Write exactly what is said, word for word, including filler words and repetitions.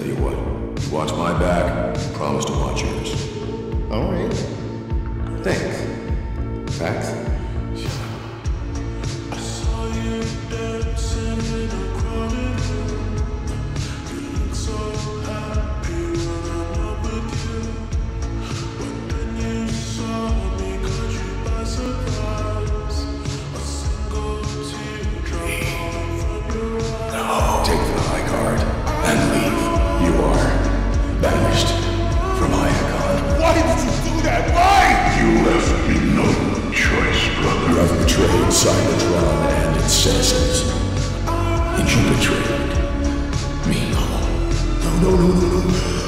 Tell you what, you watch my back, promise to watch yours. Alright. Thanks. Pax? Banished from Iacon. Why did you do that? Why? You left me no choice, brother. You have betrayed Iacon and its citizens. And you betrayed me. No, no, no, no, no.